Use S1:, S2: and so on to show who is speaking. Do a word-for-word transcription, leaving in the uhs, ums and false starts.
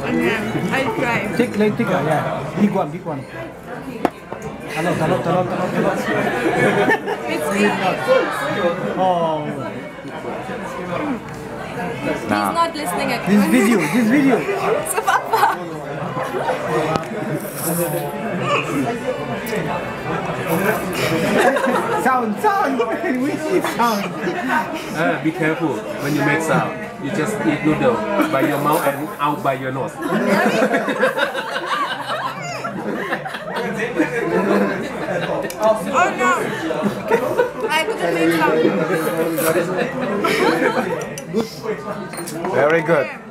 S1: And then I try.
S2: Take, like, take, uh, yeah. Big one, big one. Talot, talot, talot, talot, talot.
S1: It's easy.
S2: Oh.
S1: He's not listening at
S2: This video, this video.
S1: So Papa.
S2: Sound, sound. We need sound.
S3: Uh, be careful when you make sound. You just eat noodle by your mouth and out by your nose.
S1: Oh no! I couldn't make sound.
S4: Very good.